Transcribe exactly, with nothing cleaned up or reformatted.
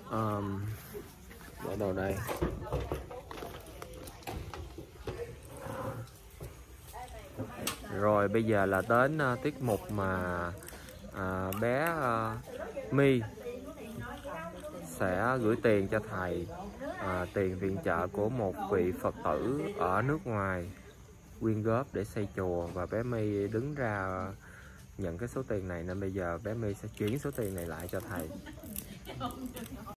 um, để đầu đây. Rồi bây giờ là đến uh, tiết mục mà uh, bé uh, My sẽ gửi tiền cho thầy, uh, tiền viện trợ của một vị Phật tử ở nước ngoài quyên góp để xây chùa, và bé My đứng ra nhận cái số tiền này, nên bây giờ bé My sẽ chuyển số tiền này lại cho thầy.